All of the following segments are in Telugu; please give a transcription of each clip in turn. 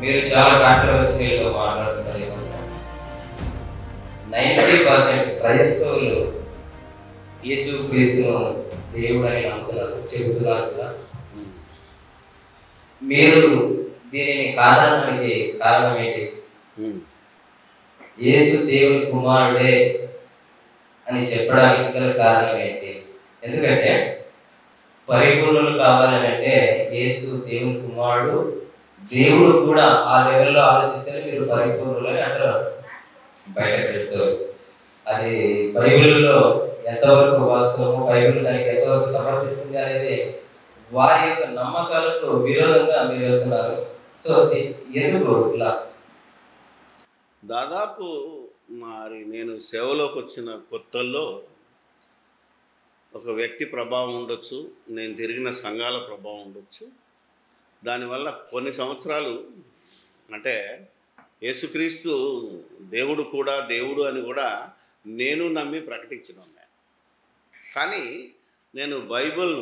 మీరు చాలా కాంట్రవర్షియల్‌గా మాట్లాడుతున్నారు ఏమంటే 90% క్రైస్తవులు యేసుక్రీస్తును దేవుడని నమ్ముతున్నారు, చెబుతున్నారు కదా. మీరు దీనిని కాదనడానికి కారణం ఏంటి? యేసు దేవుని కుమారుడే అని చెప్పడానికి గల కారణం ఏంటి? ఎందుకంటే పరిపూర్ణులు కావాలని అంటే యేసు దేవుని కుమారుడు, దేవుడు కూడా ఆ లెవెల్లో ఆలోచిస్తేనే మీరు పరిపూర్ణులు అని అంటారు బయట క్రైస్తవులు. అది బైబిల్లో ఎంతవరకు వాస్తవము, బైబిల్ దానికి ఎంతవరకు సమర్థిస్తుంది అనేది వారి యొక్క నమ్మకాలకు విరోధంగా మీరు వెళ్తున్నారు. సో ఎందుకు ఇలా? దాదాపు మరి నేను సేవలోకి వచ్చిన కొత్తల్లో ఒక వ్యక్తి ప్రభావం ఉండొచ్చు, నేను తిరిగిన సంఘాల ప్రభావం ఉండొచ్చు. దానివల్ల కొన్ని సంవత్సరాలు అంటే యేసుక్రీస్తు దేవుడు కూడా దేవుడు అని కూడా నేను నమ్మి ప్రకటించిన ఉన్నాయి. కానీ నేను బైబిల్ను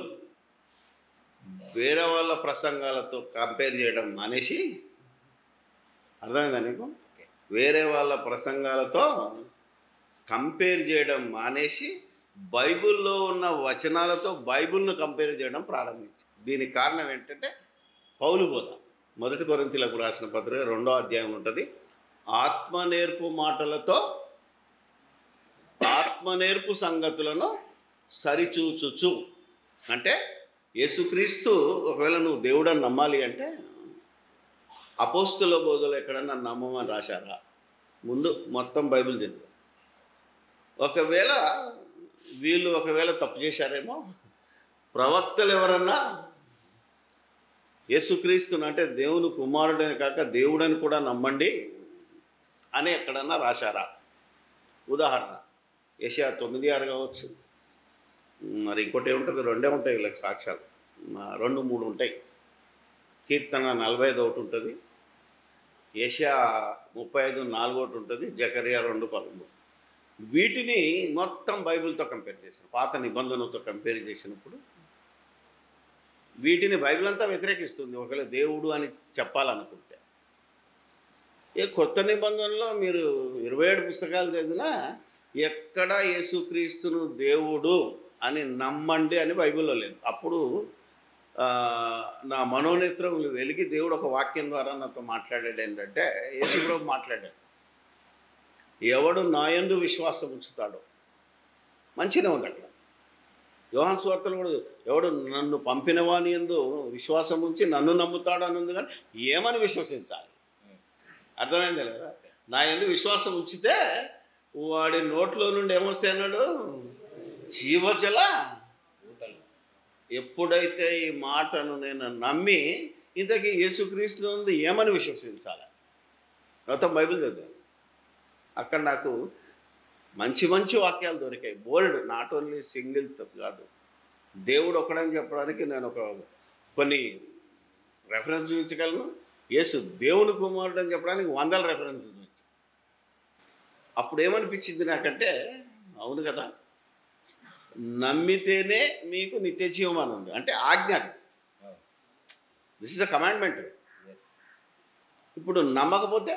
వేరే వాళ్ళ ప్రసంగాలతో కంపేర్ చేయడం మానేసి, అర్థమైందా నీకు? వేరే వాళ్ళ ప్రసంగాలతో కంపేర్ చేయడం మానేసి బైబిల్లో ఉన్న వచనాలతో బైబిల్ను కంపేర్ చేయడం ప్రారంభించి. దీనికి కారణం ఏంటంటే పౌలు బోధ. 1 కొరింథీయులకు రాసిన పత్రిక 2వ అధ్యాయం ఉంటుంది. ఆత్మనేర్పు మాటలతో ఆత్మనేర్పు సంగతులను సరిచూచుచు. అంటే యేసుక్రీస్తు ఒకవేళ నువ్వు దేవుడని నమ్మాలి అంటే అపోస్తుల బోధలు ఎక్కడన్నా నమ్మమని రాశారా? ముందు మొత్తం బైబిల్ చదువు. ఒకవేళ వీళ్ళు తప్పు చేశారేమో, ప్రవక్తలు ఎవరన్నా యేసుక్రీస్తుని అంటే దేవుని కుమారుడని కాక దేవుడని కూడా నమ్మండి అని ఎక్కడన్నా రాశారా? ఉదాహరణ యెషయా 9:6 కావచ్చు, మరి ఇంకోటి ఏముంటుంది, 2 ఉంటాయి వీళ్ళకి సాక్ష్యాలు, 2, 3 ఉంటాయి. కీర్తన 45 ఒకటి ఉంటుంది, యెషయా 35:4 ఒకటి ఉంటుంది, జకర్యా 2:13. వీటిని మొత్తం బైబిల్తో కంపేర్ చేసిన, పాత నిబంధనలతో కంపేర్ చేసినప్పుడు వీటిని బైబిల్ అంతా వ్యతిరేకిస్తుంది ఒకవేళ దేవుడు అని చెప్పాలనుకుంటే. కొత్త నిబంధనలో మీరు 27 పుస్తకాలు చదివినా ఎక్కడ యేసుక్రీస్తును దేవుడు అని నమ్మండి అని బైబిల్లో లేదు. అప్పుడు నా మనోనేత్రం వెలిగి దేవుడు ఒక వాక్యం ద్వారా నాతో మాట్లాడాడు. ఏంటంటే యేసుప్రభు మాట్లాడాడు, ఎవడు నా యందు విశ్వాసం ఉంచుతాడో. మంచిగా ఉంది అక్కడ. యోహాను సువార్తలో కూడా ఎవడు నన్ను పంపిన వాని యందు విశ్వాసం ఉంచి నన్ను నమ్ముతాడు అని ఉంది. కానీ ఏమని విశ్వసించాలి? అర్థమైందా లేదా? నా యందు విశ్వాసం ఉంచితే వాడి నోట్లో నుండి ఏమొస్తాయి అన్నాడు, జీవజల. ఎప్పుడైతే ఈ మాటను నేను నమ్మి ఇంతకీ యేసుక్రీస్తు ఉంది ఏమని విశ్వసించాలి? మొత్తం బైబిల్ చదివాను. అక్కడ నాకు మంచి మంచి వాక్యాలు దొరికాయి. బోల్డ్, నాట్ ఓన్లీ సింగిల్ కాదు, దేవుడు ఒకడని చెప్పడానికి నేను కొన్ని రెఫరెన్స్ చూపించగలను. యేసు దేవుని కుమారుడు అని చెప్పడానికి 100 రెఫరెన్స్ చూపించు. అప్పుడు ఏమనిపించింది నాకంటే, అవును కదా, నమ్మితేనే మీకు నిత్య జీవం అని ఉంది. అంటే ఆజ్ఞ, దిస్ ఇస్ ద కమాండ్మెంట్. ఇప్పుడు నమ్మకపోతే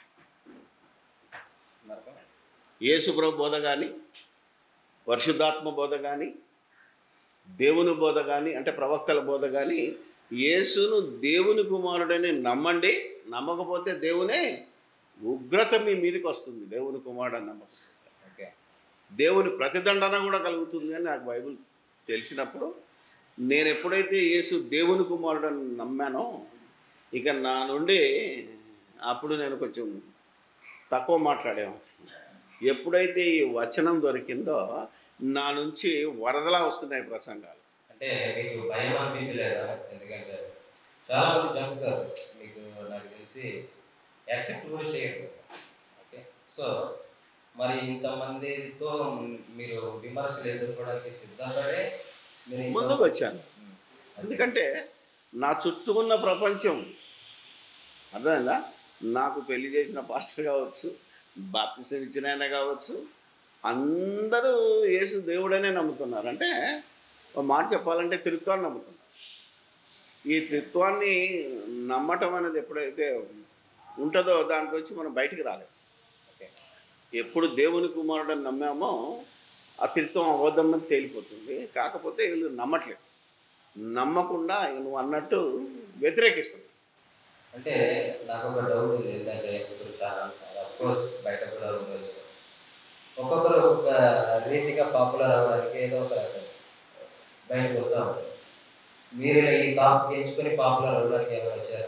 యేసుప్రభు బోధ కానీ, పరిశుద్ధాత్మ బోధ కానీ, దేవుని బోధ కానీ, అంటే ప్రవక్తల బోధ కానీ, యేసును దేవుని కుమారుడని నమ్మండి. నమ్మకపోతే దేవునే ఉగ్రత మీ మీదకి వస్తుంది. దేవుని కుమారుడని నమ్మకపోతే దేవుని ప్రతిదండన కూడా కలుగుతుంది అని నాకు బైబిల్ తెలిసినప్పుడు, నేను ఎప్పుడైతే యేసు దేవుని కుమారుడని నమ్మానో ఇక నా నుండి అప్పుడు నేను కొంచెం తక్కువ మాట్లాడాను. ఎప్పుడైతే ఈ వచనం దొరికిందో నా నుంచి వరదలా వస్తున్నాయి ప్రసంగాలు. అంటే మీకు భయం అనిపించలేదా? ఎందుకంటే చాలా మంది చంపుతారు, మీకు నాకు తెలిసి యాక్సెప్ట్ కూడా చేయరు. ఓకే, సో మరి ఇంతమందితో మీరు విమర్శలు ఎదుర్కోవడానికి సిద్ధపడే ముందుకు వచ్చాను. ఎందుకంటే నా చుట్టూ ఉన్న ప్రపంచం, అర్థమైందా, నాకు పెళ్లి చేసిన పాస్టర్ కావచ్చు, బాప్తిసం ఇచ్చిన ఆయన కావచ్చు, అందరూ యేసు దేవుడనే నమ్ముతున్నారు. అంటే ఒక మాట చెప్పాలంటే త్రిత్వాన్ని నమ్ముతున్నారు. ఈ త్రిత్వాన్ని నమ్మటం అనేది ఎప్పుడైతే ఉంటుందో దాంట్లో వచ్చి మనం బయటికి రాలేము. ఎప్పుడు దేవుని కుమారుడని నమ్మామో ఆ తిరుత్వం అబద్ధమని తేలిపోతుంది. కాకపోతే వీళ్ళు నమ్మట్లేదు. నమ్మకుండా నువ్వు అన్నట్టు వ్యతిరేకిస్తుంది. అంటే నాకు ఒక డౌట్ ఉంది. ఏంటంటే ఇప్పుడు చాలా అఫ్కోర్స్ బయట కూడా ఉండొచ్చు, ఒక్కొక్కరు ఒక రీతిగా పాపులర్ అవ్వడానికి ఏదో ఒక రకం బయటకు వస్తూ ఉంటారు. మీరు ఈ టాప్ ఎంచుకొని పాపులర్ అవ్వడానికి ఏమైనా వచ్చారా?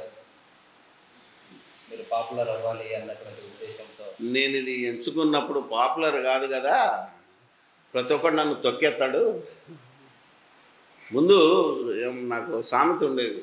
మీరు పాపులర్ అవ్వాలి అన్నటువంటి ఉద్దేశంతో. నేను ఇది ఎంచుకున్నప్పుడు పాపులర్ కాదు కదా, ప్రతి ఒక్కడు నన్ను తొక్కేస్తాడు. ముందు నాకు సామెత ఉండేది,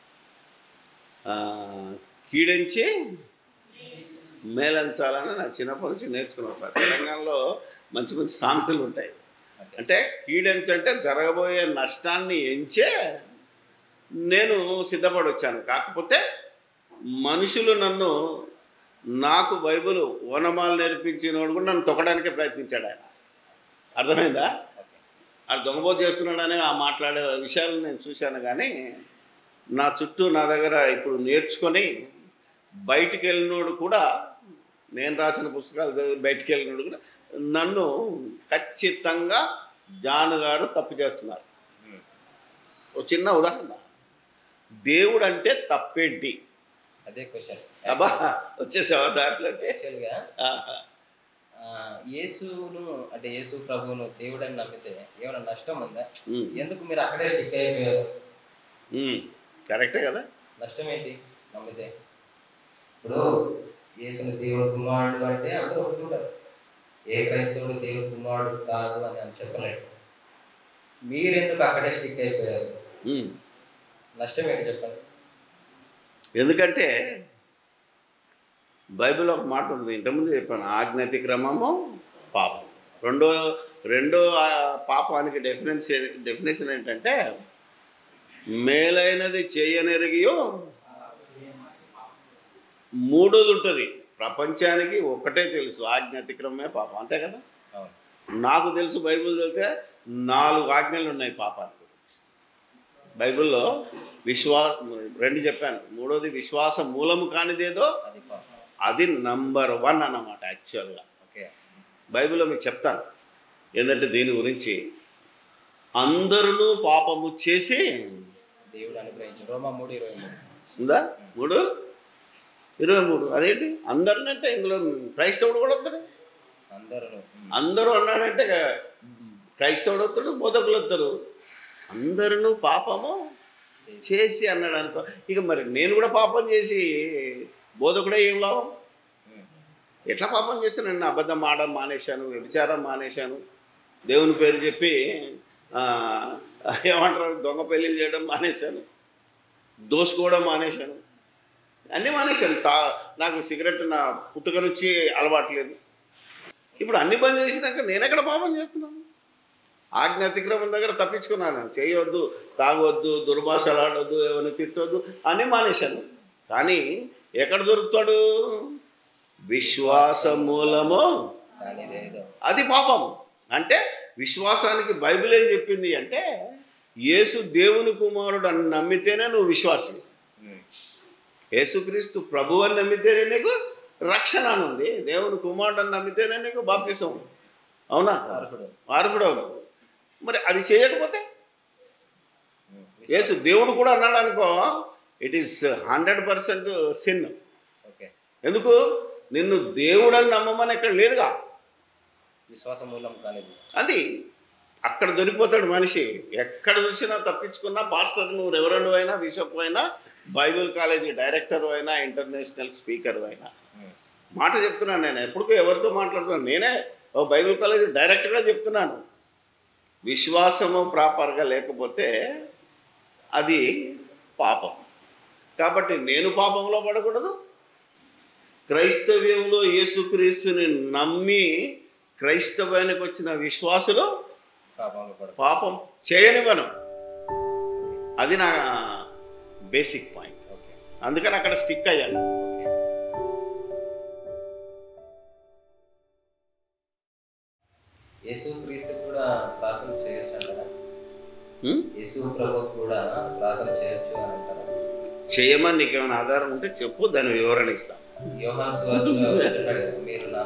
కీడించి మేలంచాలని నా చిన్నప్పటి నుంచి నేర్చుకున్నాను. తెలంగాణలో మంచి మంచి సామెతలు ఉంటాయి. అంటే కీడించి అంటే జరగబోయే నష్టాన్ని ఎంచే నేను సిద్ధపడి వచ్చాను. కాకపోతే మనుషులు నన్ను, నాకు బైబిల్ ఓనమాలు నేర్పించినోడు కూడా నన్ను తొక్కడానికే ప్రయత్నించాడు ఆయన. అర్థమైందా? అది దొంగబోతు చేస్తున్నాడని ఆ మాట్లాడే విషయాలు నేను చూశాను. కానీ నా చుట్టూ నా దగ్గర ఇప్పుడు నేర్చుకొని బయటికి వెళ్ళినోడు కూడా, నేను రాసిన పుస్తకాలు బయటికి వెళ్ళినోడు కూడా నన్ను ఖచ్చితంగా జాన్ గారు తప్పు చేస్తున్నారు. ఒక చిన్న ఉదాహరణ, దేవుడు అంటే తప్పేంటి? అదే క్వశ్చన్. అబ్బా వచ్చేసావా దాంట్లోకి? యాక్చువల్గా యేసును అంటే యేసు ప్రభువును దేవుడని నమ్మితే ఏమైనా నష్టం ఉందా? ఎందుకు మీరు అక్కడే స్టిక్ అయిపోయారు? కరెక్టే కదా. నష్టం ఏంటి నమ్మితే? ఇప్పుడు యేసుని దేవుడు కుమారుడు అంటే అందరూ ఒప్పుకుంటారు. ఏ క్రైస్తవుడు దేవుడు కుమారుడు కాదు అని చెప్పలేడు. మీరెందుకు అక్కడే స్టిక్ అయిపోయారు? నష్టం ఏంటి చెప్పండి. ఎందుకంటే బైబిల్ ఒక మాట ఉంటుంది, ఇంతకుముందు చెప్పాను, ఆజ్ఞాతిక్రమము పాపం. రెండో పాపానికి డెఫినేషన్ ఏంటంటే మేలైనది చేయనెరిగియో. మూడోది ఉంటుంది, ప్రపంచానికి ఒక్కటే తెలుసు, ఆజ్ఞాతిక్రమమే పాపం. అంతే కదా. నాకు తెలుసు, బైబిల్ చదివితే 4 ఆజ్ఞలు ఉన్నాయి పాపానికి. బైబిల్లో రెండు చెప్పాను, మూడోది విశ్వాస మూలము కానిదేదో అది నంబర్ 1 అన్నమాట. యాక్చువల్గా బైబిల్లో మీకు చెప్తాను ఏంటంటే దీని గురించి, అందరూ పాపము చేసి దేవుడు అనుగ్రహించాడు. రోమా 3:23 ఉందా? 3:23 అదేంటి అందరినంటే ఇందులో క్రైస్తవుడు కూడా వస్తాడు. అందరూ అన్నాడంటే క్రైస్తవుడు వస్తాడు, బోధకులు వస్తారు. అందరూ పాపము చేసి అన్నాడు అనుకో. ఇక మరి నేను కూడా పాపం చేసి బోధకుడే ఏం లాభం? ఎట్లా పాపం చేస్తాను? నేను అబద్ధం ఆడడం మానేశాను, వ్యభిచారం మానేశాను, దేవుని పేరు చెప్పి ఏమంటారు దొంగ పెళ్ళిళ్ళు చేయడం మానేశాను, దోసుకోవడం మానేశాను, అన్నీ మానేశాను. నాకు సిగరెట్ నా పుట్టుక నుంచి అలవాట్లేదు. ఇప్పుడు అన్ని బంద్ చేసినాక నేను ఎక్కడ పాపం చేస్తున్నాను? ఆజ్ఞ అతిక్రమం దగ్గర తప్పించుకున్నాను. చేయవద్దు, తాగొద్దు, దుర్భాషలు ఆడొద్దు, ఏమైనా తిట్టొద్దు, అన్నీ మానేశాను. కానీ ఎక్కడ దొరుకుతాడు? విశ్వాస మూలము అది పాపం. అంటే విశ్వాసానికి బైబిల్ ఏం చెప్పింది అంటే, యేసు దేవుని కుమారుడు అని నమ్మితేనే నువ్వు విశ్వాసం. యేసుక్రీస్తు ప్రభు అని నమ్మితేనే నీకు రక్షణ అని ఉంది. దేవుని కుమారుడు అని నమ్మితేనే నీకు బాప్తిసం. అవునా? వారకుడు. మరి అది చేయకపోతే యేసు దేవుడు కూడా అన్నాడు అనుకో, ఇట్ ఈస్ 100% సిన్. ఎందుకు? నిన్ను దేవుడని నమ్మమని ఎక్కడ లేదుగా, విశ్వాసం మూలం కాలేదు. అది అక్కడ దొరికిపోతాడు మనిషి. ఎక్కడ చూసినా తప్పించుకున్నా, పాస్టర్ నువ్వు రెవరెండ్ అయినా, బిషప్ అయినా, బైబిల్ కాలేజీ డైరెక్టర్ అయినా, ఇంటర్నేషనల్ స్పీకర్ అయినా, మాట చెప్తున్నాను. నేను ఎప్పటికో ఎవరితో మాట్లాడుతున్నాను, నేనే ఓ బైబిల్ కాలేజీ డైరెక్టర్గా చెప్తున్నాను. విశ్వాసము ప్రాపర్గా లేకపోతే అది పాపం. కాబట్టి నేను పాపంలో పడకూడదు. క్రైస్తవ్యంలో యేసుక్రీస్తుని నమ్మి క్రైస్తవానికి వచ్చిన విశ్వాసులు పాపం చేయనివ్వను. అది నా బేసిక్ పాయింట్. అందుకని అక్కడ స్టిక్ అయ్యాను. యేసుక్రీస్తు కూడా ప్రార్థన చేయొచ్చు అంటారా? యేసు ప్రభు కూడా ప్రార్థన చేయొచ్చు అని అంటారా? చేయమని నీకు ఏమైనా ఆధారం ఉంటే చెప్పు, దాని వివరణ ఇస్తాను. యోహాను సువార్తలో చెప్పాడు కదా, మీరు నా